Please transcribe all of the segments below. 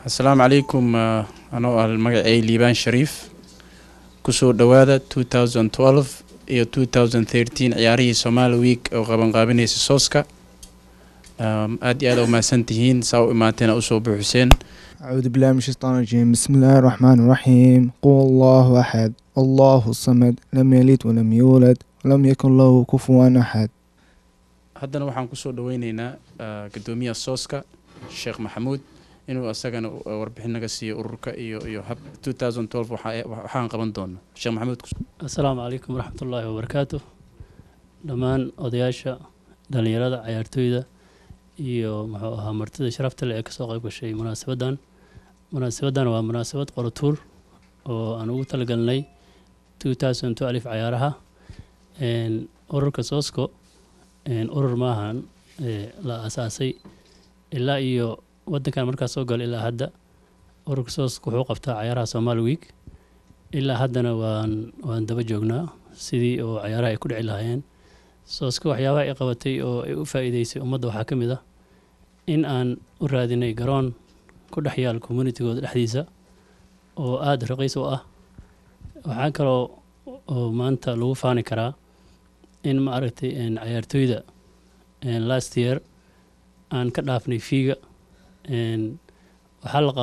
السلام عليكم أنا المقعي ليبان شريف كسو دوادة 2012 iyo 2013 ciyaarihii Somali Week oo qabanqaabinaysa Sooska aad iyo aad u mahadsantihiin saa u imaateen u soo buuxiseen. أعوذ بالله من الشيطان الرجيم. بسم الله الرحمن الرحيم. قل الله أحد الله الصمد لم يلد ولم يولد ولم يكن له كفوا أحد. haddana waxaan ku soo dhaweynaynaa gudoomiyaha Sooska Sheekh Maxamuud inuu asagana warbixin naga siiyo ururka iyo hab 2012 waxaan qaban doonaa. Sheekh Maxamuud. Assalaamu calaykum waraxmatullaahi wabarakaatuh. Dhammaan odayaasha dhalinyarada ciyaartooyda iyo muxuu ahaa martida sharafta leh ee ka soo qayb gashay munaasabadan waa munaasabad qoratuur oo aan ugu talagalnay 2012 ciyaaraha ururka Soosko urur maahan la asaasay ilaa iyo wadankan markaas soo gal ilaa hadda ururka Soosko wuxuu qabtaa ciyaaraha Somali Week ilaa haddana waan daba joognaa sidii oo ciyaaraha ay ku dhici lahaayeen. Soosko waxyaabaha ay qabatay oo ay u faa'iideysay ummadda waxaa ka mid ah in aan u raadinay garoon ku dhex yaal communitygooda dhexdiisa oo aad raqiis u ah. waxaa kaloo oo maanta lagu faani karaa in ma aragtay ciyaartooyda last year aan ka dhaafnay fiiga waxaa la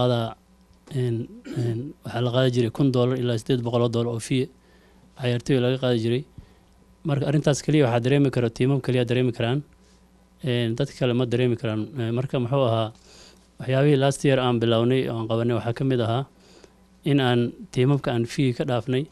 qaada jiray $1,000 ilaa $800 oo fee ciyaartooy laga qaadi jiray. marka arrintaas kaliya waxaa dareemi kara tiimam kaliya dareemi karaan dadka kale ma dareemi karaan. marka muxuu ahaa waxyaabihii last year aan bilownay oo aan qabanay waxaa ka mid ahaa in aan tiimamka aan fee ka dhaafnay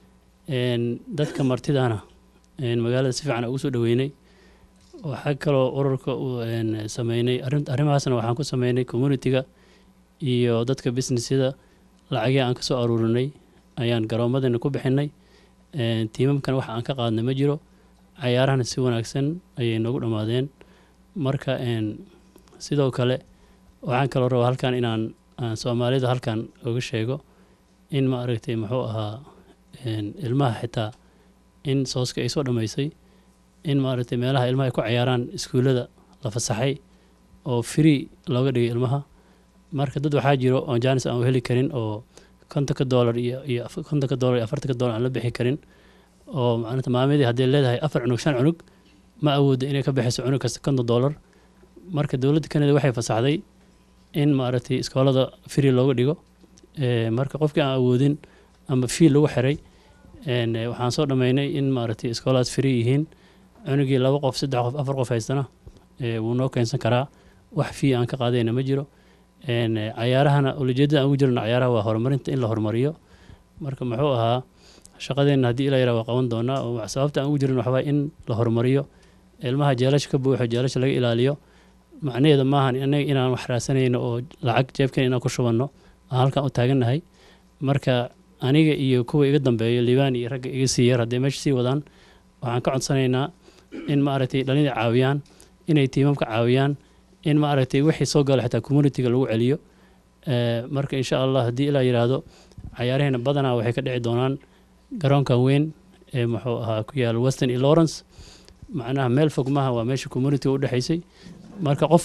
dadka martidana magaalada si fiican ugu soo dhaweynay. waxaa kaloo ururka uu sameynay arrimahaasna waxaan ku sameynay communityga iyo dadka businessyada lacagii aan ka soo aruurinay ayaan garoomadana ku bixinay. tiimamkan waxa aan ka qaadnay ma jiro ciyaarahana si wanaagsan ayay noogu dhammaadeen. marka sidoo kale waxaan kaloo rabaa halkan inaan Soomaalida halkan uga sheego in ma aragtay muxuu ahaa ilmaha xitaa in Sooska ay soo dhamaysay in ma aragtay meelaha ilmaha ay ku ciyaaraan iskuulada la fasaxay oo free looga dhigay ilmaha. marka dad waxaa jiro oo jaanis aan u heli karin oo $50 iyo $40 aan la bixi karin oo macnaheedu maamadii haddii leedahay 4 cunug 5 cunug ma awoodo inay ka bixiso cunug kasta $50. marka dawladda Kanada waxay fasaxday in ma aragtay iskoolada free looga dhigo. marka qofkii aan awoodin ama fee lagu xiray waxaan soo dhameynay in ma aragtay iskooladaas free yihiin. cunugii 2 qof 3 qof 4 qof haystana wuu noo keensan karaa wax fee aan ka qaadayna ma jiro. ciyaarahana ujeedada aan ugu jirno ciyaaraha waa horumarinta in la horumariyo. marka muxuu ahaa shaqadeena haddii ilaa yaraa waa qaban doonaa oo sababta aan ugu jirno waxaa in la horumariyo ilmaha jeelasha ka buuxo jeelasha laga ilaaliyo. macnaheedu maahan inaan wax raasanayno oo lacag jeebkeen inaan ku shubanno aan halkan u taagannahay. marka aniga iyo kuwa iga dambeeya liibaan iyo ragga iga sii yar haddii meesha sii wadaan waxaan ka codsanaynaa in ma aragtay dhalinyarada caawiyaan inay tiimamka caawiyaan in ma aragtay wixii soo gala xitaa communityga lagu celiyo. marka insha Allah haddii ilaa yiraahdo ciyaarahayna badanaa waxay ka dhici doonaan garoonkan weyn ee muxuu ahaa ku yaal Western iyo Lawrence. macnaha meel fog maaha waa meesha communityga u dhaxaysay. marka qof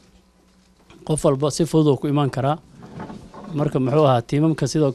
walba si fudud ku imaan karaa. marka muxuu ahaa tiimamka sidoo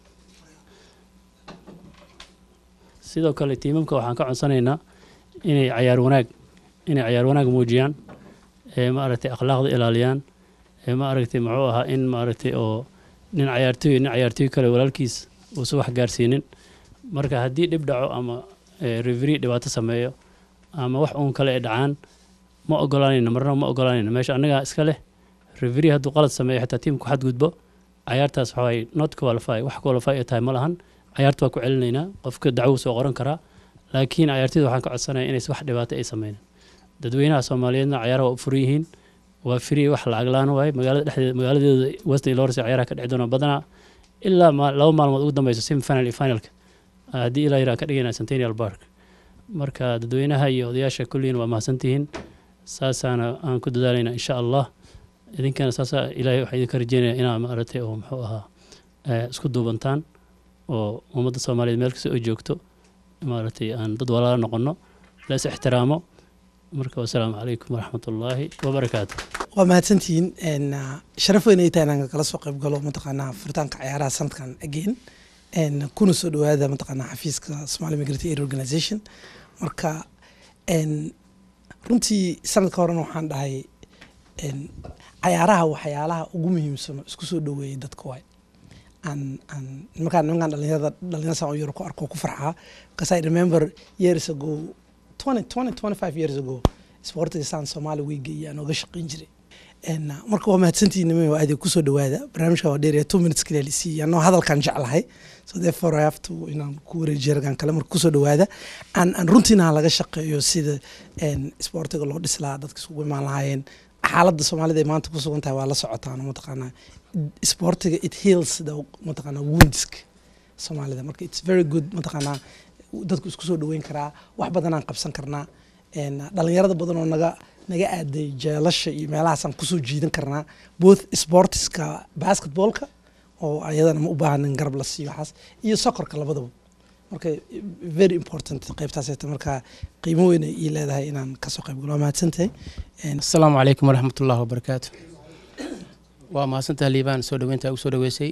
kale tiimamka waxaan ka codsanaynaa inay ciyaar wanaag muujiyaan ma aragtay akhlaaqda ilaaliyaan ma aragtay muxuu ahaa in ma aragtay oo nin ciyaartooy kale walaalkiis uu soo wax gaarsiinin. marka haddii dhib dhaco ama referee dhibaato sameeyo ama wax uun kale ay dhacaan ma ogolaanayno meesha annaga iska leh. referee hadduu qalad sameeyo xitaa tiimku xadgudbo ciyaartaas waxa way not qualify wax qualify ay tahay ma lahan. ciyaarta waa ku celinaynaa qofka dacwo soo qoran karaa laakiin ciyaartooyda waxaan ka codsanayaa inay wax dhibaato ay sameeyaan. dadweynaha Soomaaliyeedna ciyaaraha waa furan yihiin waa free wax lacag la'aan waay magaaladeeda Western Lawrence ciyaaraha ka dhici doona badanaa ilaa 2 maalmood ugu dambayso semi-final iyo finalka haddii ilaa yaraa ka dhiganaa Centennial Park. marka dadweynaha iyo odayaasha kulliin waa mahadsantihiin saasaana aan ku dadaalaynaa insha Allah. idinkana saasa ilaahay waxaan idinka rajeynayaa inaa ma aragtay oo muxuu ahaa isku duubantaan oo ummadda Soomaaliyeed meel kasta oo joogto ma aragtay aan dad walaalo noqono la is ixtiraamo. marka wassalaamu calaykum waraxmatullaahi wabarakaatuh. ومهتنتين إن شرفوني تانا كلا سوق بقولوا متقنا فرتان كعيارة سنة كان again إن كونوا سودو هذا متقنا حفيز كسمال ميجرتي organization مركا إن runtii sanadka horena waxaan dhahay cayaaraha waxyaalaha ugu muhiimsan isku soo dhaweeyay dadka waay nimankaan dhalinyarada saan u yaro ku arko ku farxaa because I remember years ago 25 years ago sportiga saan Somali week ayaan uga shaqeyn jiray marka waa mahadsantihiin niman aad ku soo dhawaada barnaamijka waa dheer 2 minutes kaliya lisii anoo hadalkan jeclahay so therefore I have to inaan ku wareejiran kale marka ku soo dhawaada aan runtiina laga shaqeeyo sida sportiga loo dhislaa dadka isugu imaan lahaayeen xaaladda Soomaalida ee maanta ku sugan tahay waa la socotaan mataqaanaa sportiga it heals the mataqaanaa wounds Soomaalida marka it's very good mataqaanaa dadku isku soo dhaweyn karaa wax badan aan qabsan karnaa dhalinyarada badan oo naga aaday jeelasha iyo meelahaas aan ku soo jiidan karnaa both sportska basketballka oo ayadana ma u baahan garab la siiyo waxaas iyo soccerka labadaba marka very important qaybtaas ay marka qiimo weyn ay leedahay inaan ka soo qayb galo mahadsantahay assalaamu calaykum waraxmatullaahi wabarakaatu waa mahadsantahay liibaan soo dhaweynta ugu soo dhaweysay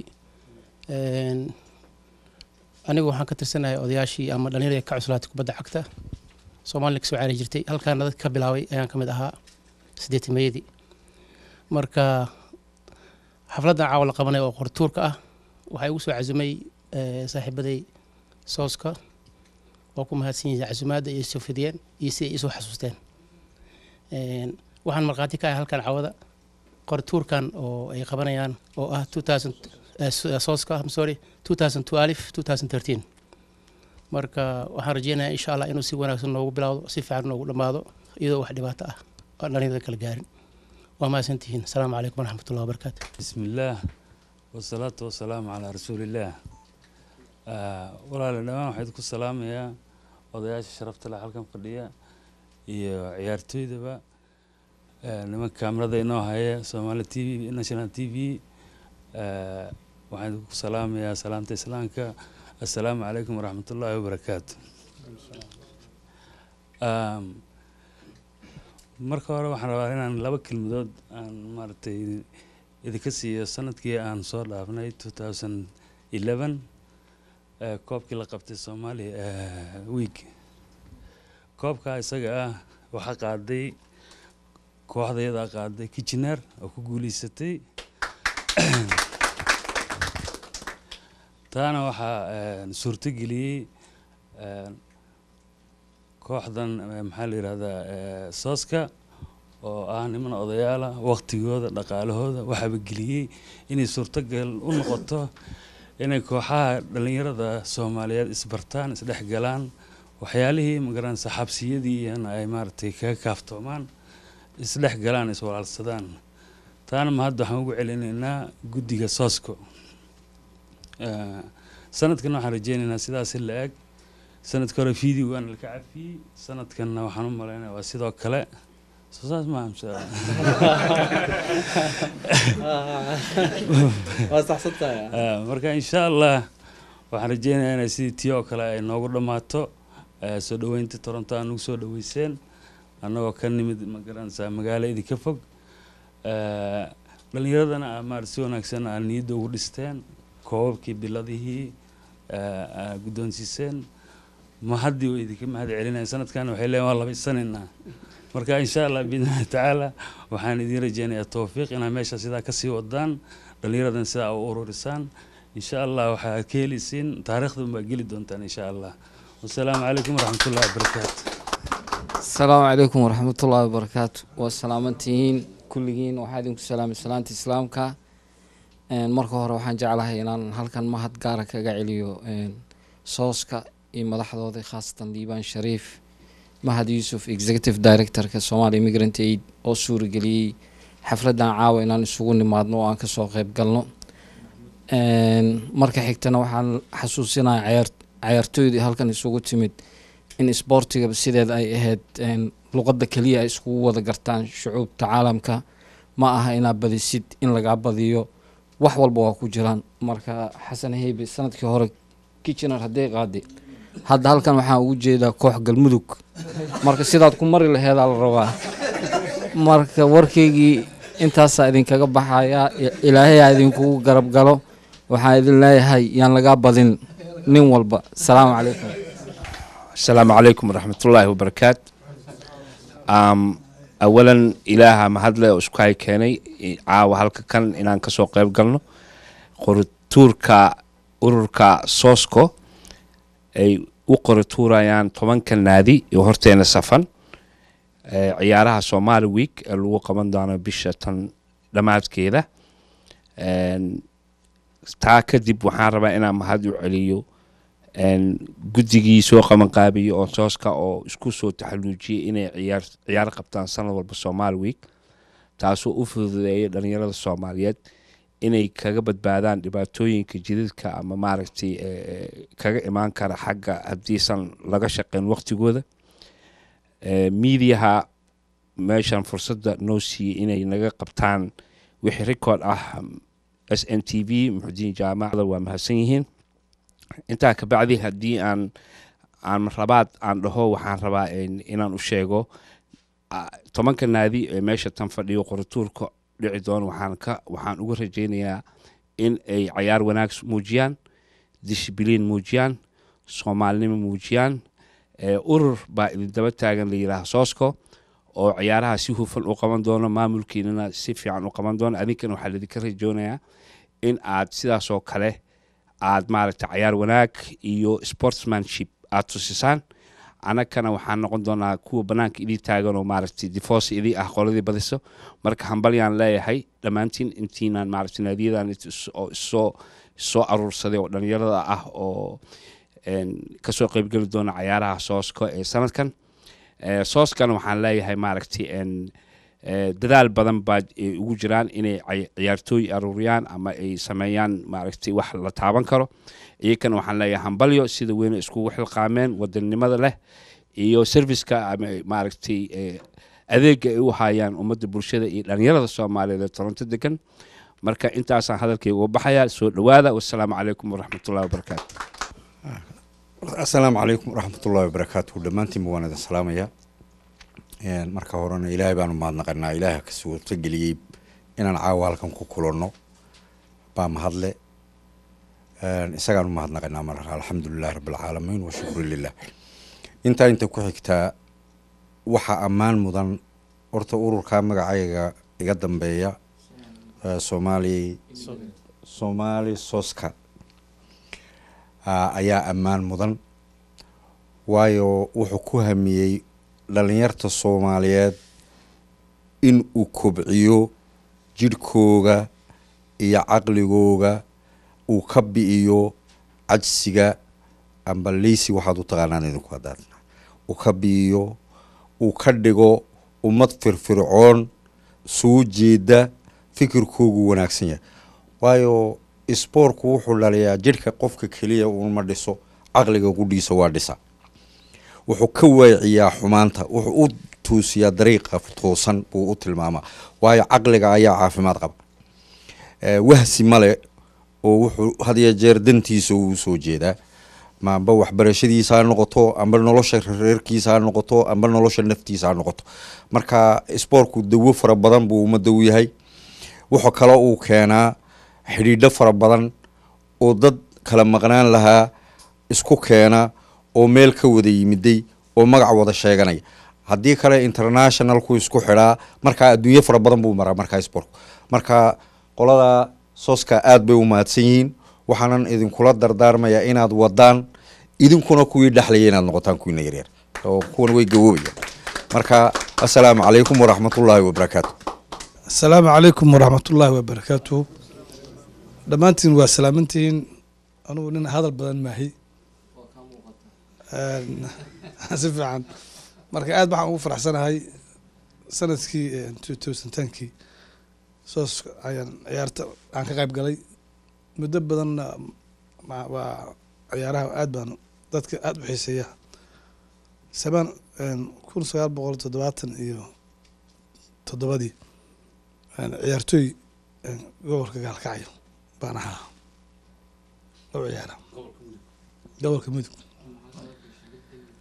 anigu waxaan ka tirsanahay odayaashii ama dhalinyarada ka cuslaatay kubadda cagta Soomaaliya ka soo caari jirtay halkaan dad ka bilaaway ayaan kamid ahaa 8 Meeyadii marka xafladda caawa la qabanay oo qortuurka ah waxay ugu soo cazumay saaxiibaday sooska oo ku mahadsan yihiin casumaadda iyo soo fidiyeen iyo si ay soo xasuusteen waxaan marqaati ka ahay halkaan caawada qortuurkan oo ay qabanayaan oo ah 2000 sooska 2012 marka waxaan rajeynayaa insha Allah inuu si wanaagsan noogu bilaawdo si fiican noogu dhamaado iyadoo wax dhibaato ah oo dhalinyarada kala gaarin waa mahadsantihiin assalaamu calaykum waraxmatullaahi wabarakaatu bismillaah wasalaatu wasalaamu calaa rasuulillaah walaal dhamaan waxaan ku salaamayaa odayaasha sharafta leh halkan fadhiya iyo ciyaartooydaba nimanka kaamirada inoo haya Somali TV National TV waxaan ku salaamayaa salaamta islaamka السلام عليكم ورحمة الله وبركاته. marka hore waxaan rabaa inaan laba kelmadood aan maartay idinka siiyo sanadkii aan soo dhaafnay 2011 koobkii la qabtay Somali week koobka isaga ah waxa qaaday kooxdayda qaaday Kitchener oo ku guuleysatay taana waxaa suurto geliyay kooxdan maxaa la yiraahdaa sooska oo ah niman odayaal ah waqtigooda dhaqaalahooda waxaba geliyay inay suurtagal u noqoto inay kooxaha dhalinyarada Soomaaliyeed isbartaan isdhex galaan waxyaalihii magaran saxaabsiyadii ay maartay ka kaaftoomaan isdhex galaan iswalaalsadaan taana ma hadda waxaan ugu celinaynaa guddiga soosko sanadkan waxaan rajeynaynaa sidaas la eg sanadka hore video waan la ka cafiyay sanadkanna waxaan u maleynayaa waa sidoo kale saas ma amsa waa saxsantahay marka insha Allah waxaan rajeynayaa inay sidii tii oo kale ay noogu dhamaato soo dhaweynta Toronto aan ugu soo dhaweyseen annagoo ka nimid magaranaysaa magaalada ka fog dhalinyaradana maar si wanaagsan aan niyadda ugu dhisteen koobkii biladihii guddoonsiiseen ma haddii way idinka mahad celinayaan sanadkan waxay leeyihiin waa laba sanaynaa marka insha Allah biidhnaahi tacaala waxaan idin rajeynayaa tawfiiq inaa meesha sidaa kasii wadaan dhalinyaradan sidaa u ururisaan insha Allah waxaa ka helisiin taariikhda ma geli doontaan insha Allah wassalaamu calaykum waraxmatullaahi wabarakaatu assalaamu calaykum waraxmatullaahi wabarakaatu waa salaamantihiin kulligiin waxaa idinku salaamay salaanta islaamka marka hore waxaan jeclahay inaan halkan mahad gaar ah kaga celiyo sooska iyo madaxdooda khaasatan Liibaan Shariif Mahad Yuusuf Executive Director-ka Somali Immigrant Aid oo suurageliyay xafladan caawa inaan isugu nimaadno oo aan ka soo qayb galno marka xigtana waxaan xasuusinayaa ciyaartooydii halkan isugu timid in sportiga sideeda ay ahayd luqadda kaliya ay iskugu wada gartaan shucuubta caalamka ma aha inaa badisid in laga badiyo wax walba waa ku jiraan marka Xasan Heybe sanadkii hore Kitchener haday qaaday hadda halkan waxaan ugu jeedaa koox galmudug marka sidaad ku mari lahayd la rabaa marka warkeygii intaasaa idinkaga baxaya ilaahay ha idinkugu garab galo waxaan idin leeyahay yaan laga badin nin walba asalaamu calaykum السلام عليكم ورحمة الله وبركاته أولا إله ما هذا أسكاي كاني عاو هالك كان إن كسو قريب قلنا قرطوركا أوركا سوسكو أي وقرطورا يعني طبعا كان نادي يهرتين سفن عيارها سومالي ويك اللي كمان دانا بشتن لمات كده تاكد بحاربة إنا ما هذا عليو guddigii soo qaban qaabiyay oo sooska oo isku soo taxalluujiyay inay ciyaar qabtaan sanad walba Soomaali week taasoo u fududeeyay dhalinyarada Soomaaliyeed inay kaga badbaadaan dhibaatooyinka jidadka ama maaragtay kaga imaan kara xagga hadiisan laga shaqeyn waqtigooda meediyaha meeshan fursadda noo siiyay inay naga qabtaan wixii record ah SNTV muxudiin jaamacada waa mahadsan yihiin intaa ka bacdi haddii aan rabaad aan dhaho waxaan rabaa inaan u sheego tobanka naadi ee meesha tan fadhiyo qoratuurka dhici doon waxaan ugu rajaynayaa in ay ciyaar wanaag muujiyaan discipline muujiyaan Soomaalinimo muujiyaan urur baa idin daba taagan la yiraahdo Soosko oo ciyaaraha si hufan u qaban doono maamulkiina si fiican u qaban doono adinkana waxaa idinka rajaynayaa in aad sidaas oo kale aad maaragtay ciyaar wanaag iyo sportsmanship aad tusisaan anakana waxaan noqon doonaa kuwa banaanka idii taagan oo maaragtay divorce idii ah qoladii badiso marka hambalyaan leeyahay dhammaantiin intiinaan maaragtay naadiyadan soo aruursaday oo dhalinyarada ah oo kasoo qaybgeli doona ciyaaraha Soosko ee sanadkan Sooskana waxaan leeyahay maaragtay dadaal badan baa ugu jiraan inay ciyaartooy aruuriyaan ama ay sameeyaan maaragtay wax la taaban karo iyakana waxaan leeyahay hambalyo sida weyn isku xilqaameen wadannimada leh iyo serviceka ama maaragtay adeega ay u hayaan ummadda bulshada iyo dhalinyarada Soomaaliyeed ee Toronto degan marka intaasaan hadalkayga uga baxaya soo dhawaada wassalaamu calaykum waraxmatullaahi wabarakaatu السلام عليكم ورحمة الله وبركاته دمانتي موانا السلامية marka horena ilaahay baan u mahadnaqaynaa ilaahay ka soo tageliyay inaan caawa halkan ku kulanno baa mahadle isagaan u mahadnaqaynaa marka alxamdulillaah rabbil caalamiin wa shukru lillah inta ku xigtaa waxa ammaan mudan horta ururka magacayga iga dambeeya Somali Sooska ayaa ammaan mudan waayo wuxuu ku hamiyay dhalinyarta Soomaaliyeed in uu kobciyo jidhkooga iyo caqligooga uu ka bi'iyo cajsiga amba leysi waxaad u taqaanaan idinku hadaan uu ka bi'iyo uu ka dhigo ummad firfircoon soo jeeda fikirkoogu wanaagsan yahay waayo isboorku wuxuu dhaliyaa jidhka qofka kaliya uu ma dhiso caqliga qudhiisa waa dhisa wuxuu ka weeciyaa xumaanta wuxuu u toosiyaa dariiqa toosan buu u tilmaamaa waayo caqliga ayaa caafimaad qaba wahsi male oo wuxuu had iyo jeer dantiisa uu soo jeedaa maamba waxbarashadiisa ha noqoto amba nolosha reerkiisa ha noqoto amba nolosha naftiisa ha noqoto marka isboorku dawo fara badan buu ummadda u yahay wuxuu kale uu keenaa xidhiidho fara badan oo dad kala maqnaan lahaa isku keena oo meel ka wada yimiday oo magac wada sheeganaya haddii kale internationalku isku xidhaa marka adduunyo fara badan buu maraa marka sport marka qolada Sooska aad bay u mahadsan yihiin waxaanan idinkula dardaarmayaa inaad wadaan idinkuna kuwii dhaxlayay inaad noqotaan kuwii yaryar oo kuwan way gawoobayaan marka assalaamu calaykum waraxmatullaahi wabarakaatuh السلام عليكم ورحمة الله وبركاته دمانتين وسلامتين أنا ونن هذا البدن معي حسب عن مركز أد بحق أوفر حسنا هاي سنة كي 2010 كي صوص عيارت عن كغيب قلي مدب بدن مع وعيارها أد بان ذاتك أد بحيسية سبان كون صغار بقول تدواتن إيو تدوادي ciyaartooy gobolka gaalkacyo baan ahaa oo ciyaara gobolka mudug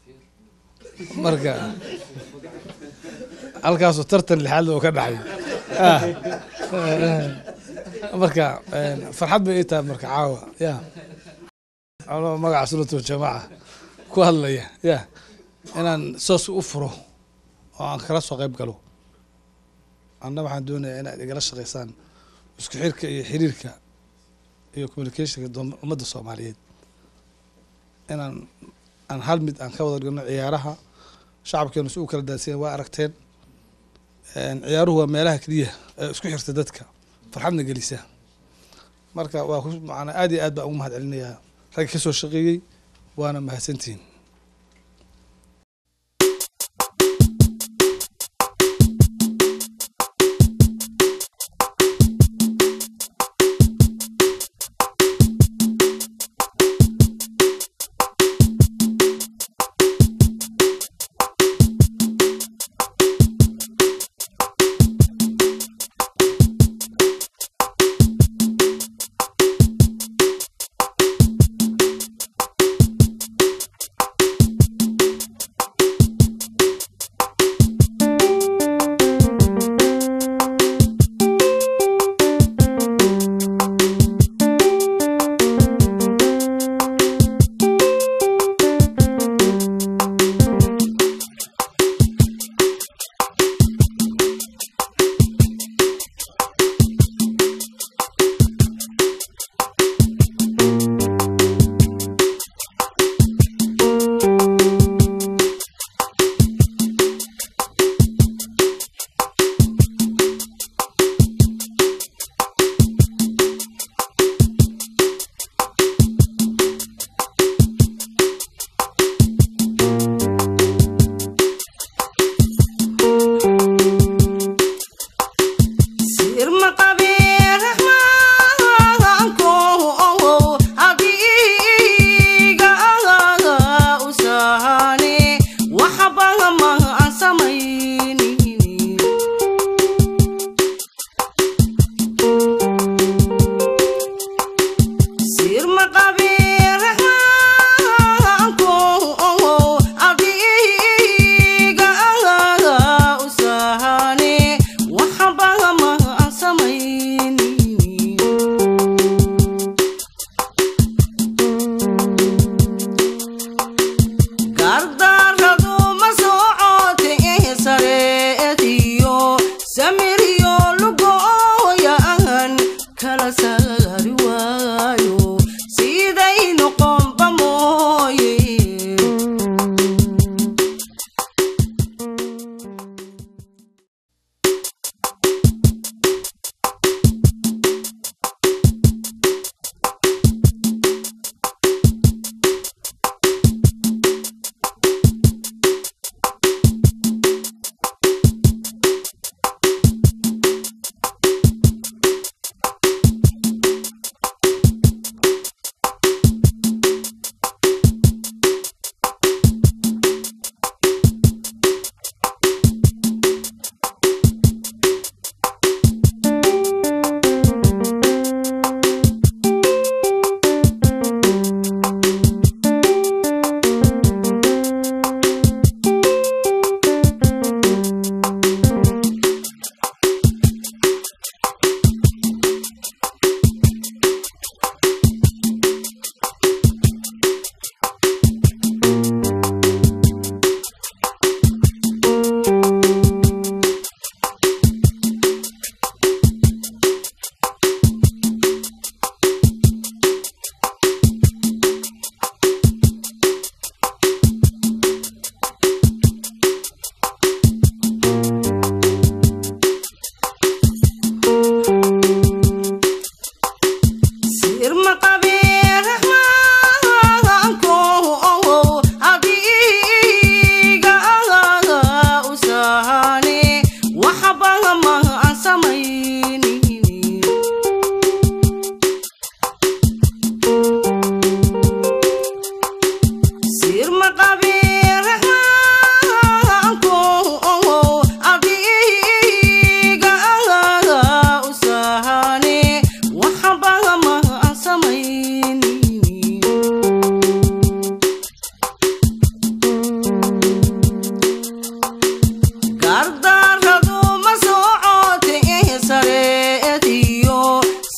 marka halkaasoo tartan lixaad oo ka dhacay marka farxad bay ii tahay marka caawa ya anoo magaca sunnatul jamaaca ku hadlaya ya inaan soos u furo oo aan kala soo qayb galo anna waxaan doonayaa inaad igala shaqaysaan isku xirka iyo xiriirka iyo communicationka ummadda Soomaaliyeed aan hal mid aan ka wada dhigno ciyaaraha shacabkeenu si uu kala daadsan waa aragteen ciyaaruhu waa meelaha kaliya ee isku xirta dadka farxadna gelisa marka waa macna aad iyo aad baan ugu mahad celinayaa rag ka soo shaqeeyay waana mahadsantihiin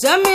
سمي